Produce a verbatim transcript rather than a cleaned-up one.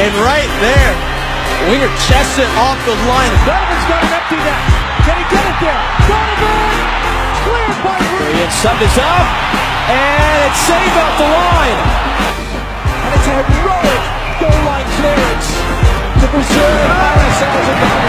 And right there, Winger chests it off the line. Donovan's got an empty net. Can he get it there? Donovan! Cleared by Green. Sub is up, and it's saved off the line. And it's a heroic goal line clearance to preserve R S L's advantage.